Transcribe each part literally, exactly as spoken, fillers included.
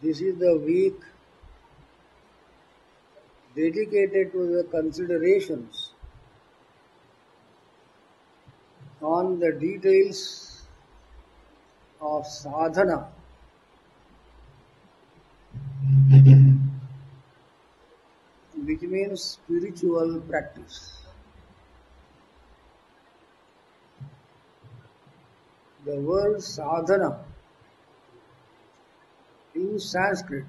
This is the week dedicated to the considerations on the details of sadhana, which means spiritual practice. The word sadhana in Sanskrit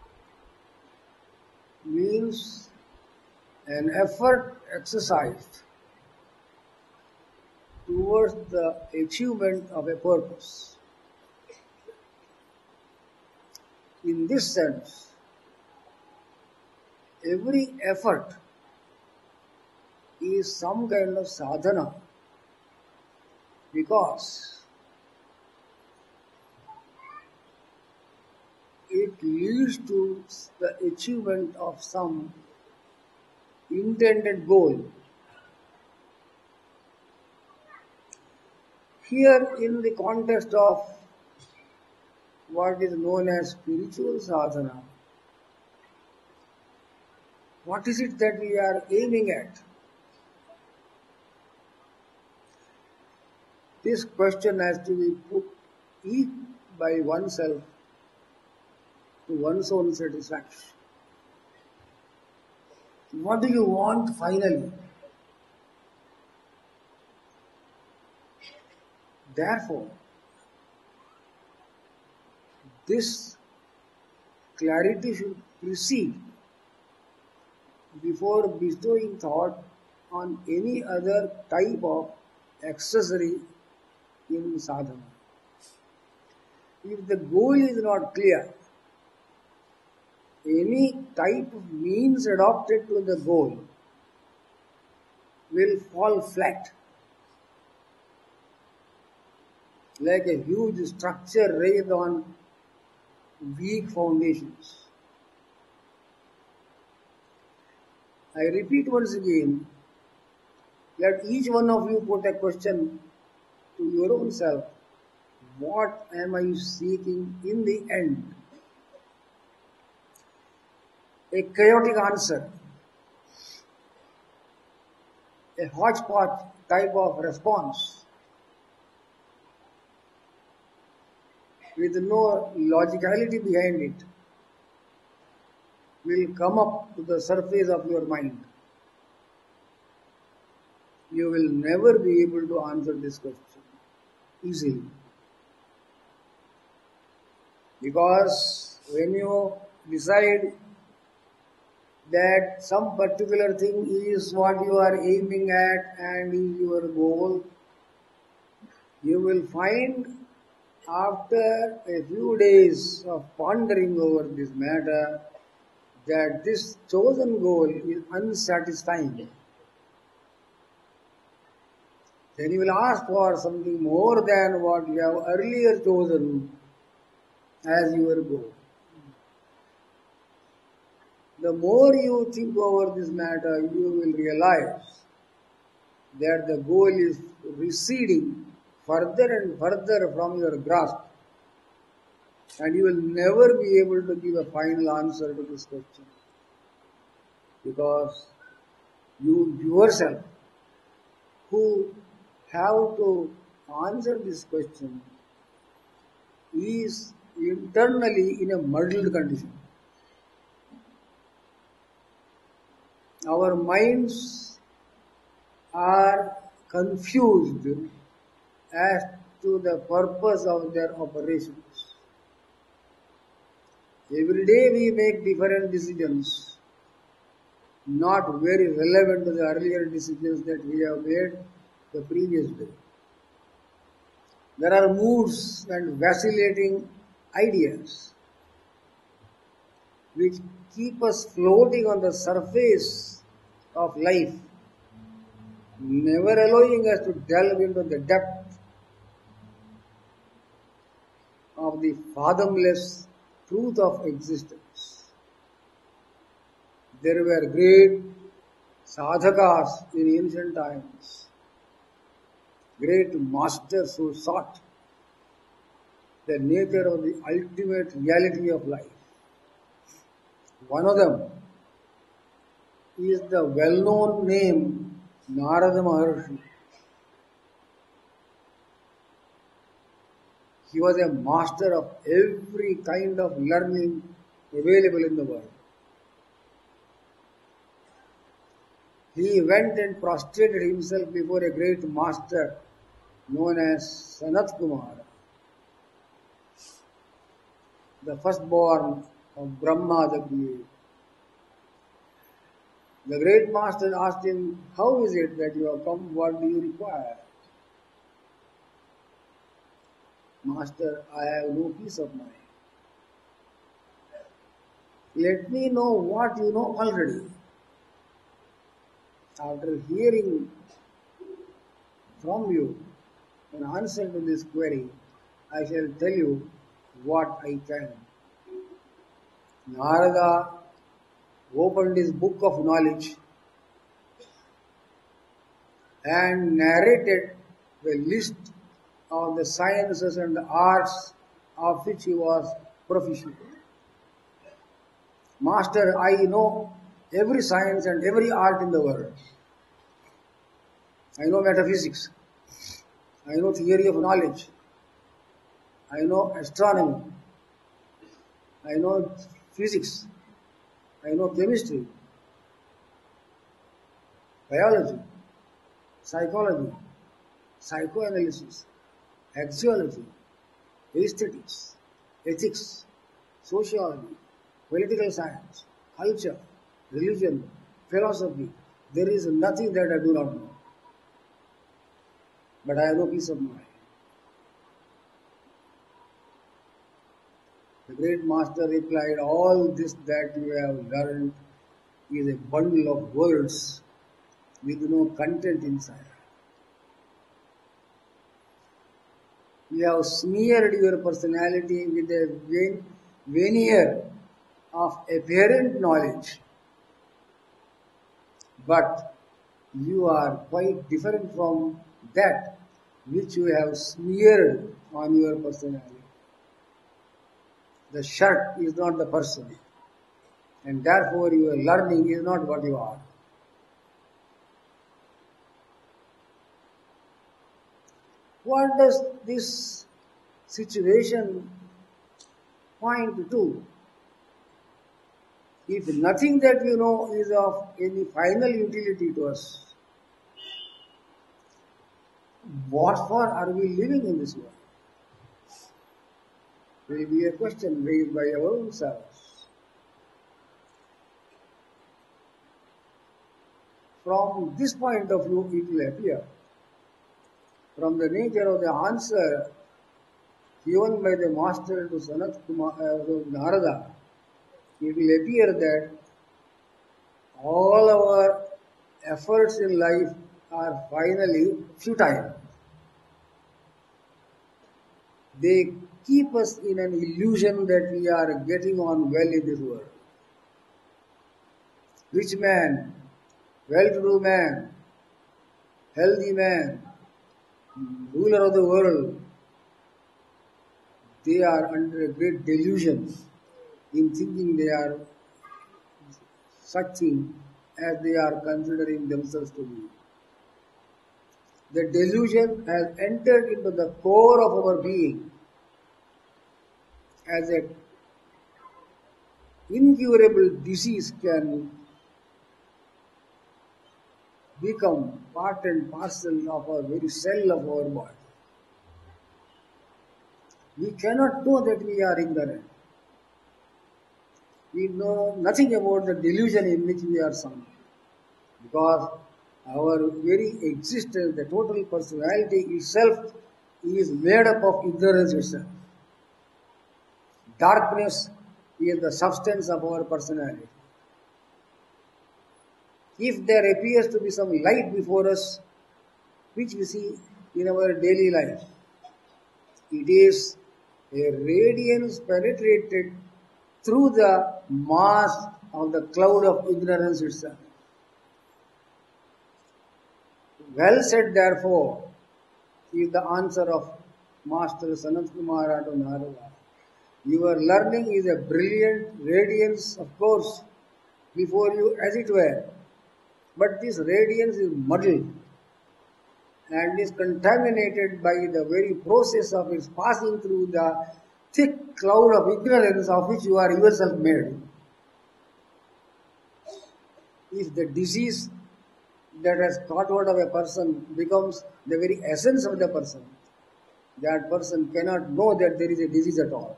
means an effort exercised towards the achievement of a purpose. In this sense, every effort is some kind of sadhana because it leads to the achievement of some intended goal. Here, in the context of what is known as spiritual sadhana, what is it that we are aiming at? This question has to be put each by oneself to one's own satisfaction. What do you want finally? Therefore, this clarity should precede before bestowing thought on any other type of accessory in sadhana. If the goal is not clear, any type of means adopted to the goal will fall flat, like a huge structure raised on weak foundations. I repeat once again, let each one of you put a question to your own self. What am I seeking in the end? A chaotic answer, a hodgepodge type of response with no logicality behind it will come up to the surface of your mind. You will never be able to answer this question easily. Because when you decide that some particular thing is what you are aiming at and is your goal, you will find after a few days of pondering over this matter that this chosen goal is unsatisfying. Then you will ask for something more than what you have earlier chosen as your goal. The more you think over this matter, you will realize that the goal is receding further and further from your grasp, and you will never be able to give a final answer to this question, because you yourself who have to answer this question is internally in a muddled condition. Our minds are confused as to the purpose of their operations. Every day we make different decisions, not very relevant to the earlier decisions that we have made the previous day. There are moods and vacillating ideas which keep us floating on the surface of life, never allowing us to delve into the depth of the fathomless truth of existence. There were great sadhakas in ancient times, great masters who sought the nature of the ultimate reality of life. One of them is the well-known name Narada Maharshi. He was a master of every kind of learning available in the world. He went and prostrated himself before a great master known as Sanat Kumara, the firstborn of Brahma the creator. The great master asked him, "How is it that you have come? What do you require?" "Master, I have no peace of mind. Let me know what you know already. After hearing from you an answer to this query, I shall tell you what I can." Narada opened his book of knowledge and narrated the list of the sciences and the arts of which he was proficient. "Master, I know every science and every art in the world. I know metaphysics. I know theory of knowledge. I know astronomy. I know physics. I know chemistry, biology, psychology, psychoanalysis, axiology, aesthetics, ethics, sociology, political science, culture, religion, philosophy. There is nothing that I do not know. But I have no peace of mind." The great master replied, "All this that you have learned is a bundle of words with no content inside. You have smeared your personality with a veneer of apparent knowledge, but you are quite different from that which you have smeared on your personality. The shirt is not the person, and therefore your learning is not what you are." What does this situation point to? If nothing that we know is of any final utility to us, what for are we living in this world? Will be a question raised by our own selves. From this point of view, it will appear, from the nature of the answer given by the master to Sanat Kumara, uh, Narada, it will appear that all our efforts in life are finally futile. They keep us in an illusion that we are getting on well in this world. Rich man, well-to-do man, healthy man, ruler of the world, they are under a great delusion in thinking they are such thing as they are considering themselves to be. The delusion has entered into the core of our being as a incurable disease can become part and parcel of our very cell of our body. We cannot know that we are ignorant. We know nothing about the delusion in which we are sunk, because our very existence, the total personality itself, is made up of ignorance itself. Darkness is the substance of our personality. If there appears to be some light before us, which we see in our daily life, it is a radiance penetrated through the mass of the cloud of ignorance itself. Well said, therefore, is the answer of Master Sanat Kumara to Narada. Your learning is a brilliant radiance, of course, before you, as it were. But this radiance is muddled and is contaminated by the very process of its passing through the thick cloud of ignorance of which you are yourself made. If the disease that has caught hold of a person becomes the very essence of the person, that person cannot know that there is a disease at all.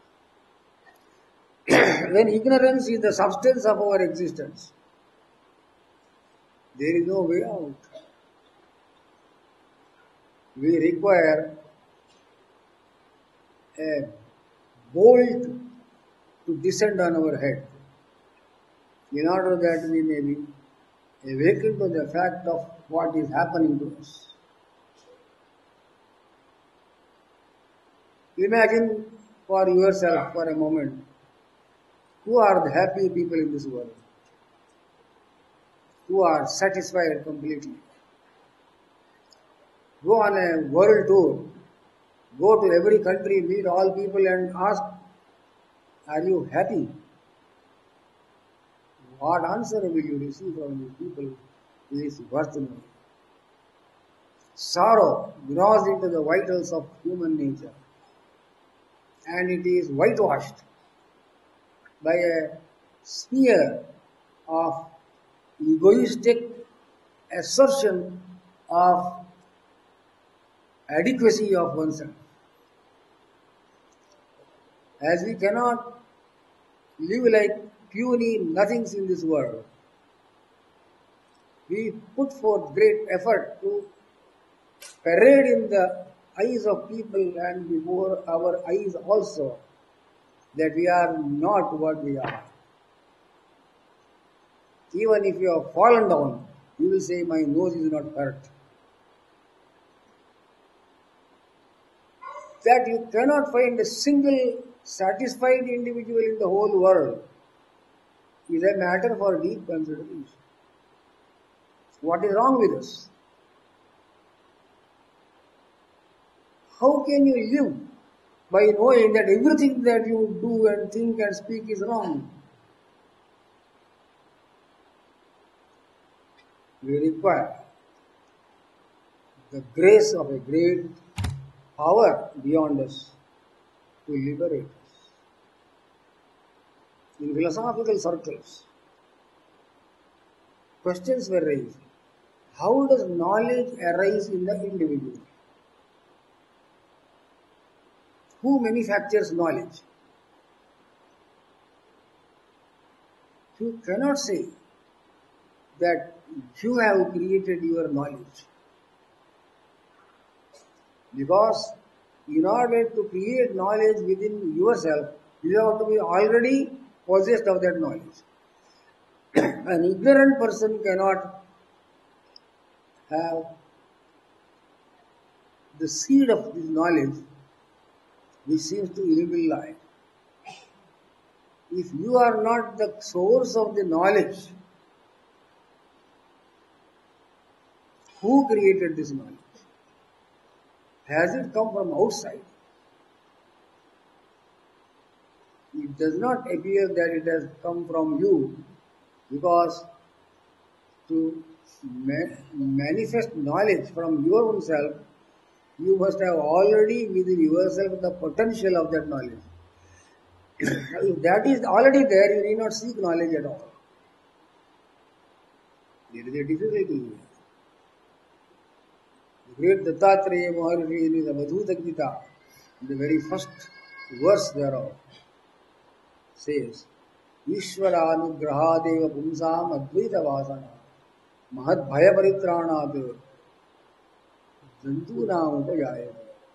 When ignorance is the substance of our existence, there is no way out. We require a bolt to descend on our head, in order that we may be awakened to the fact of what is happening to us. Imagine for yourself for a moment, who are the happy people in this world? Who are satisfied completely? Go on a world tour. Go to every country, meet all people and ask, are you happy? What answer will you receive from these people is worth knowing. Sorrow grows into the vitals of human nature, and it is whitewashed by a smear of egoistic assertion of adequacy of oneself. As we cannot live like puny nothings in this world, we put forth great effort to parade in the eyes of people and before our eyes also that we are not what we are. Even if you have fallen down, you will say, my nose is not hurt. That you cannot find a single satisfied individual in the whole world is a matter for deep consideration. What is wrong with us? How can you live by knowing that everything that you do and think and speak is wrong? We require the grace of a great power beyond us to liberate us. In philosophical circles, questions were raised. How does knowledge arise in the individual? Who manufactures knowledge? You cannot say that you have created your knowledge. Because in order to create knowledge within yourself, you have to be already possessed of that knowledge. An ignorant person cannot have the seed of this knowledge which seems to enable life. If you are not the source of the knowledge, who created this knowledge? Has it come from outside? It does not appear that it has come from you, because to ma- manifest knowledge from your own self, you must have already within yourself the potential of that knowledge. If that is already there, you need not seek knowledge at all. There is a difficulty here. The great Dattatreya Maharishi in his Avadhuta Gita, the very first verse thereof, says, Ishvaranugrahadeva pumsam advaita vasana mahad bhaya paritranat jantunam upajaya.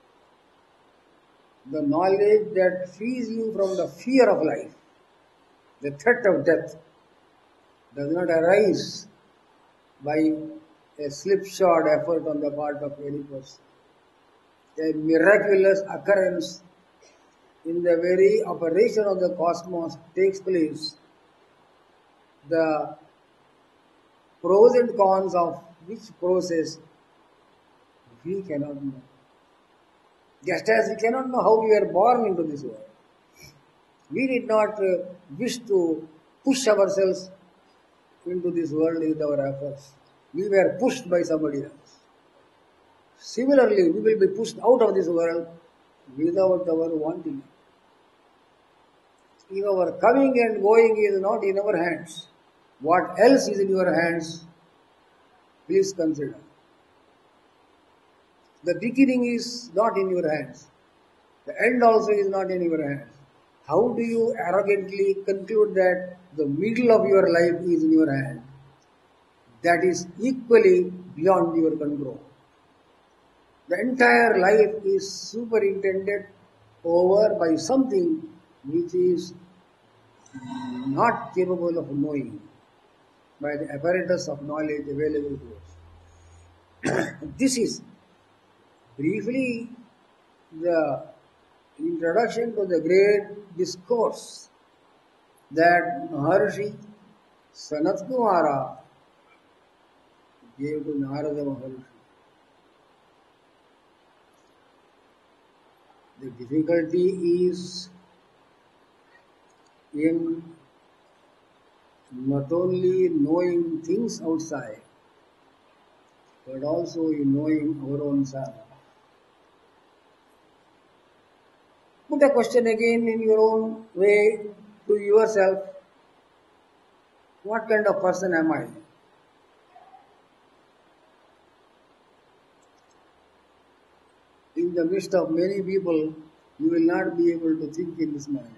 The knowledge that frees you from the fear of life, the threat of death, does not arise by a slipshod effort on the part of any person. A miraculous occurrence in the very operation of the cosmos takes place. The pros and cons of which process we cannot know. Just as we cannot know how we were born into this world. We did not uh, wish to push ourselves into this world with our efforts. We were pushed by somebody else. Similarly, we will be pushed out of this world without our wanting. If our coming and going is not in our hands, what else is in your hands? Please consider. The beginning is not in your hands. The end also is not in your hands. How do you arrogantly conclude that the middle of your life is in your hand? That is equally beyond your control. The entire life is superintended over by something which is not capable of knowing by the apparatus of knowledge available to us. This is briefly the introduction to the great discourse that Maharshi Sanat Kumara gave to Narada Maharshi. The difficulty is in not only knowing things outside, but also in knowing our own self. Put the question again in your own way to yourself. What kind of person am I? In the midst of many people, you will not be able to think in this manner.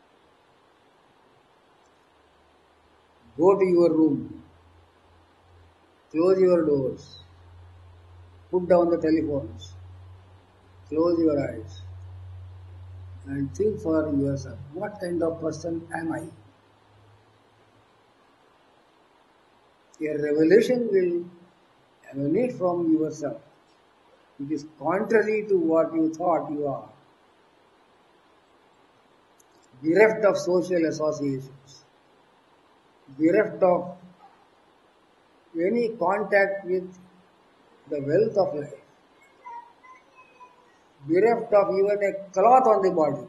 Go to your room, close your doors, put down the telephones, close your eyes, and think for yourself, what kind of person am I? A revelation will emanate from yourself. It is contrary to what you thought you are. Bereft of social associations, bereft of any contact with the wealth of life, bereft of even a cloth on the body,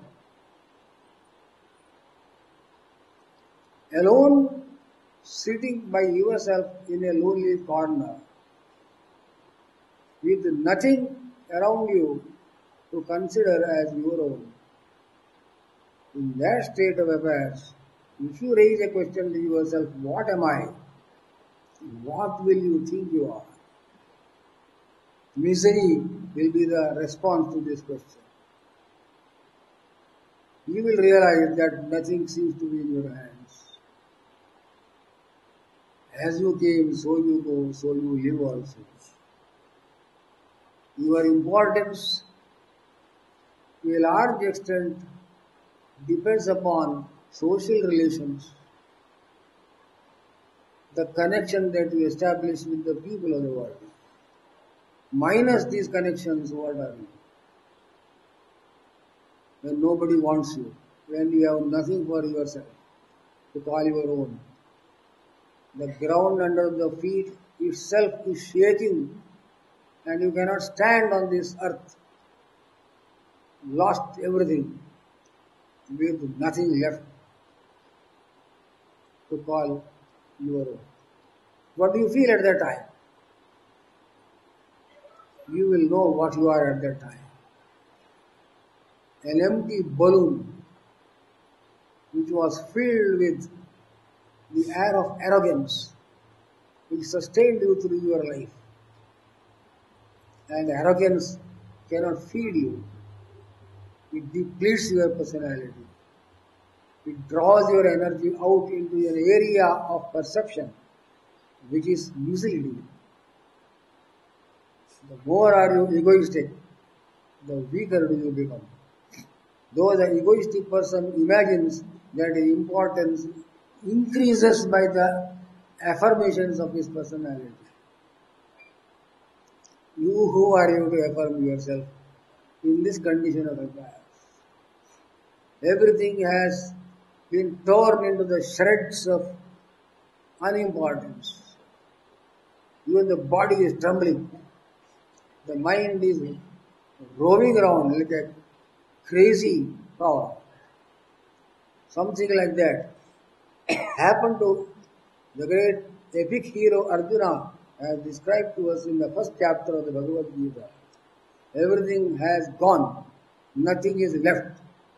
alone sitting by yourself in a lonely corner, with nothing around you to consider as your own. In that state of affairs, if you raise a question to yourself, what am I? What will you think you are? Misery will be the response to this question. You will realize that nothing seems to be in your hands. As you came, so you go, so you live also. Your importance to a large extent depends upon social relations, the connection that you establish with the people of the world. Minus these connections, what are you? When nobody wants you, when you have nothing for yourself to call your own. The ground under the feet itself is shaking and you cannot stand on this earth. Lost everything with nothing left to call your own. What do you feel at that time? You will know what you are at that time. An empty balloon which was filled with the air of arrogance which sustained you through your life. And arrogance cannot feed you. It depletes your personality. It draws your energy out into an area of perception which is misleading. The more are you egoistic, the weaker do you become. Though the egoistic person imagines that his importance increases by the affirmations of his personality. You, who are you to affirm yourself in this condition of affairs? Everything has been torn into the shreds of unimportance. Even the body is trembling. The mind is roaming around like a crazy cow. something like that, happened to the great epic hero Arjuna, as described to us in the first chapter of the Bhagavad Gita. Everything has gone, nothing is left.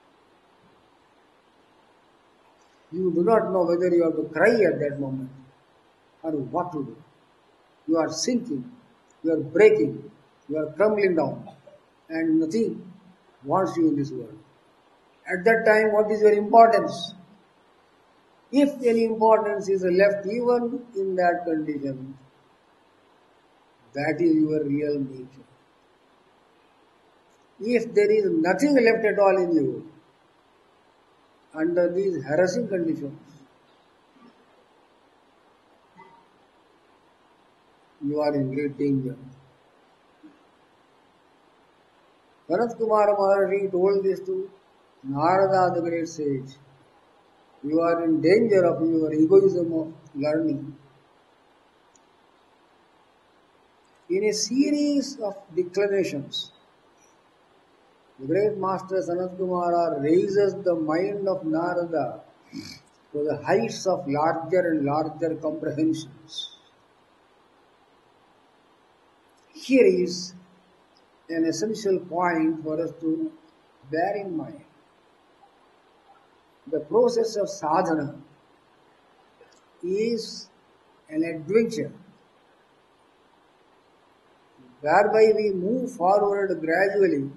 You do not know whether you have to cry at that moment or what to do. You are sinking, you are breaking, you are crumbling down, and nothing wants you in this world. At that time, what is your importance? If any importance is left even in that condition, that is your real nature. If there is nothing left at all in you, under these harassing conditions, you are in great danger. Bharat Kumara Maharshi told this to Narada, the great sage. You are in danger of your egoism of learning. In a series of declarations, the great master Sanat Kumara raises the mind of Narada to the heights of larger and larger comprehensions. Here is an essential point for us to bear in mind. The process of sadhana is an adventure whereby we move forward gradually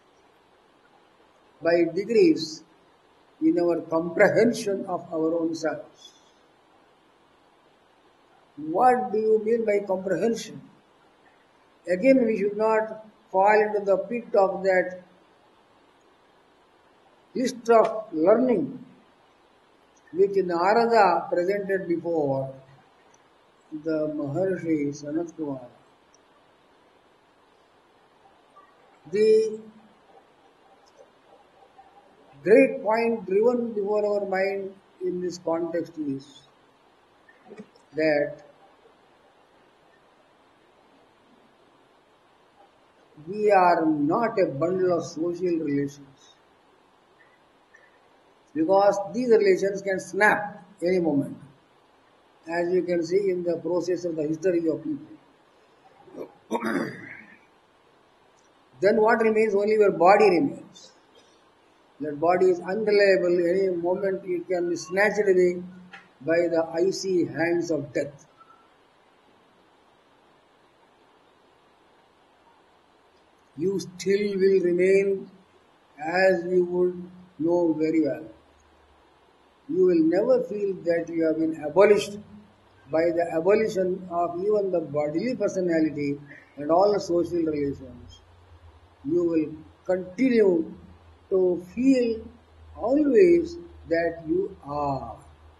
by degrees in our comprehension of our own selves. What do you mean by comprehension? Again, we should not fall into the pit of that list of learning which Narada presented before the Maharshi Sanat Kumara. The great point driven before our mind in this context is that we are not a bundle of social relations, because these relations can snap any moment, as you can see in the process of the history of people. Then what remains? Only your body remains. That body is unreliable. Any moment it can be snatched away by the icy hands of death. You still will remain as you would know very well. You will never feel that you have been abolished by the abolition of even the bodily personality and all the social relations. You will continue to feel always that you are.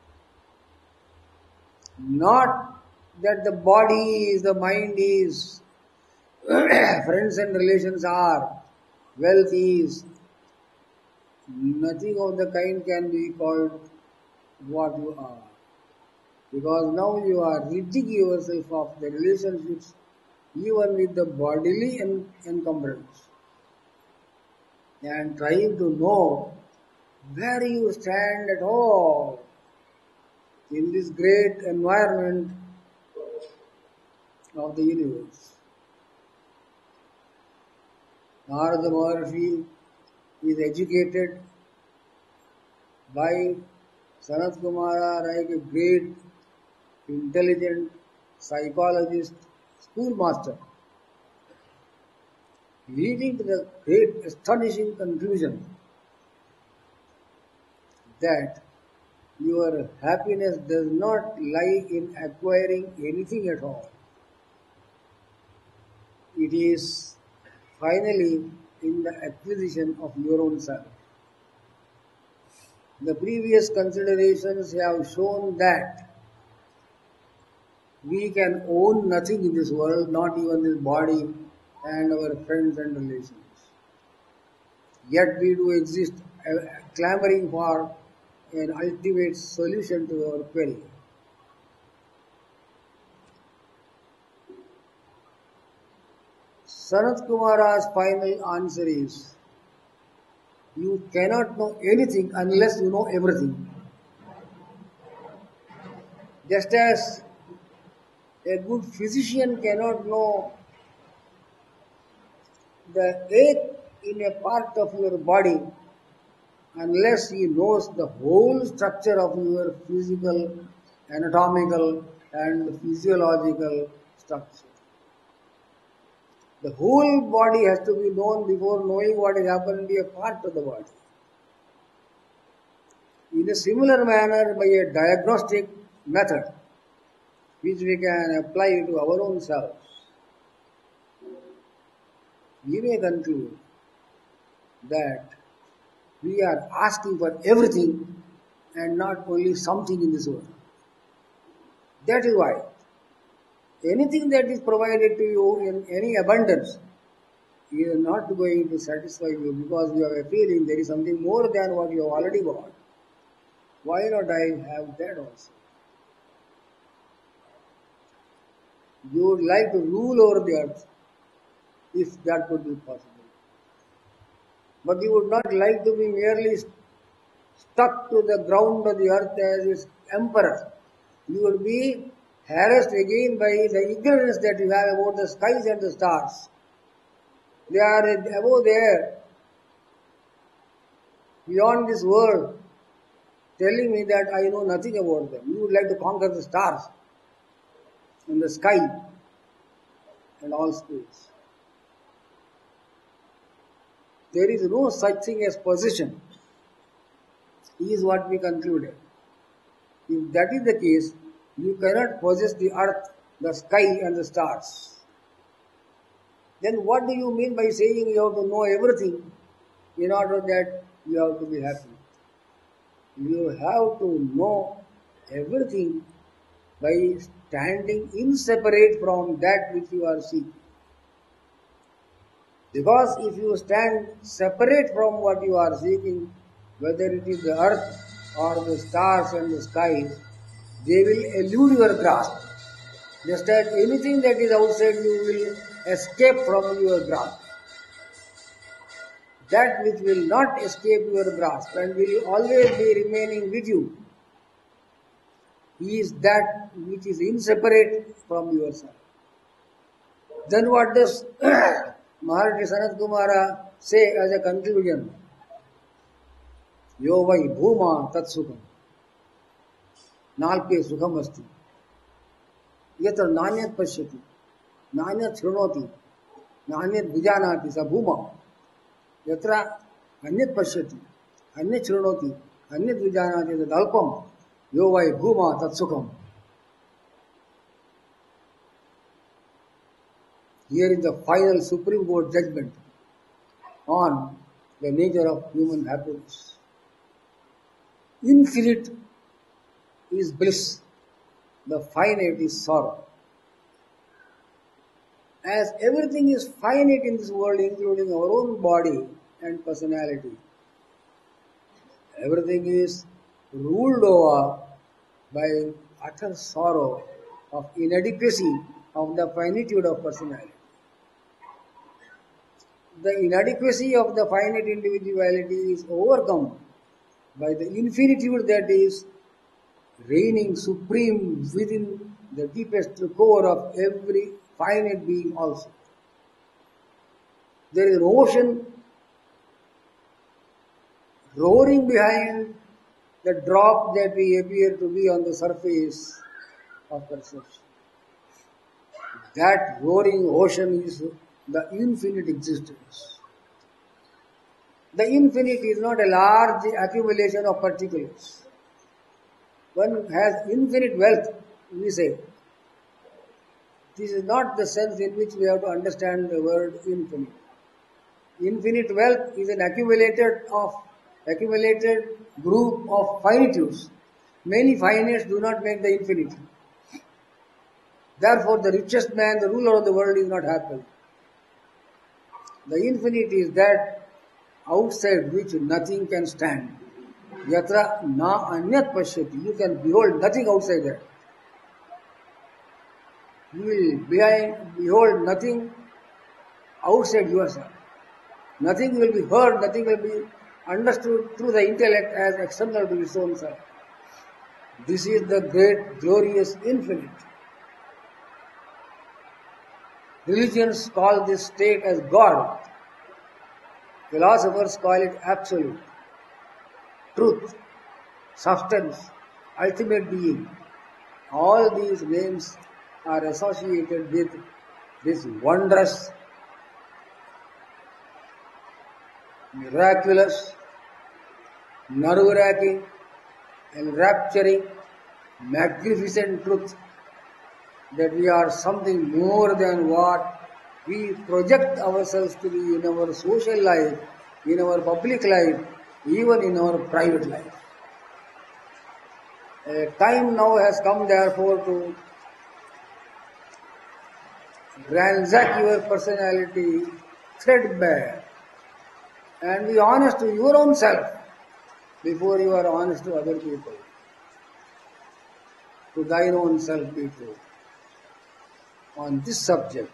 Not that the body is, the mind is, friends and relations are, wealth is. Nothing of the kind can be called what you are. Because now you are ridding yourself of the relationships even with the bodily encumbrance, and trying to know where you stand at all in this great environment of the universe. Narada Maharshi is educated by Sanat Kumara like a great, intelligent psychologist, schoolmaster, leading to the great astonishing conclusion that your happiness does not lie in acquiring anything at all. It is finally in the acquisition of your own self. The previous considerations have shown that we can own nothing in this world, not even this body and our friends and relations. Yet we do exist, uh, clamoring for an ultimate solution to our query. Sanat Kumara's final answer is You cannot know anything unless you know everything. Just as a good physician cannot know the ache in a part of your body unless he knows the whole structure of your physical, anatomical, and physiological structure. The whole body has to be known before knowing what is happening to a part of the body. In a similar manner, by a diagnostic method, which we can apply to our own selves, we may conclude that we are asking for everything and not only something in this world. That is why anything that is provided to you in any abundance is not going to satisfy you because you have a feeling there is something more than what you have already got. Why not I have that also? You would like to rule over the earth if that could be possible. But you would not like to be merely stuck to the ground of the earth as its emperor. You would be harassed again by the ignorance that you have about the skies and the stars. They are above there, beyond this world, telling me that I know nothing about them. You would like to conquer the stars and the sky and all space. There is no such thing as possession, is what we concluded. If that is the case, you cannot possess the earth, the sky and the stars. Then what do you mean by saying you have to know everything in order that you have to be happy? You have to know everything by standing inseparate from that which you are seeking. Because if you stand separate from what you are seeking, whether it is the earth or the stars and the skies, they will elude your grasp. Just as anything that is outside you will escape from your grasp. That which will not escape your grasp and will always be remaining with you is that which is inseparate from yourself. Then what does Maharishi Sanat Kumara say as a conclusion? Yo vai bhuma tat sukham. Nalpe sukham asti. Yatra nanyat pashyati. Nanyat shrunoti. Nanyat vijanati sa bhuma. Yatra anyat pashyati. Anyat shrunoti. Anyat vijanati sa dalpam. Yo vai bhuma tat sukham. Here is the final Supreme Court judgment on the nature of human happiness. Infinite is bliss, the finite is sorrow. As everything is finite in this world, including our own body and personality, everything is ruled over by utter sorrow of inadequacy of the finitude of personality. The inadequacy of the finite individuality is overcome by the infinitude that is reigning supreme within the deepest core of every finite being also. There is an ocean roaring behind the drop that we appear to be on the surface of perception. That roaring ocean is the infinite existence. The infinite is not a large accumulation of particulars. One has infinite wealth, we say. This is not the sense in which we have to understand the word infinite. Infinite wealth is an accumulated of accumulated group of finitudes. Many finites do not make the infinite. Therefore, the richest man, the ruler of the world, is not happy. The infinite is that outside which nothing can stand. Yatra na anyat pashyati. You can behold nothing outside that. You will behind, behold nothing outside yourself. Nothing will be heard, nothing will be understood through the intellect as external to its own self. This is the great, glorious infinite. Religions call this state as God. Philosophers call it absolute, truth, substance, ultimate being. All these names are associated with this wondrous, miraculous, nerve-wracking, enrapturing, magnificent truth that we are something more than what we project ourselves to be in our social life, in our public life, even in our private life. A time now has come therefore to ransack your personality threadbare and be honest to your own self before you are honest to other people. To thine own self be true. On this subject,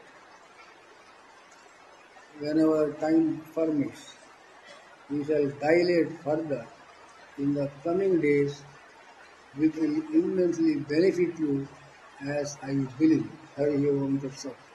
whenever time permits, we shall dilate further in the coming days, which will immensely benefit you as I believe. Hari Om Tat Sat.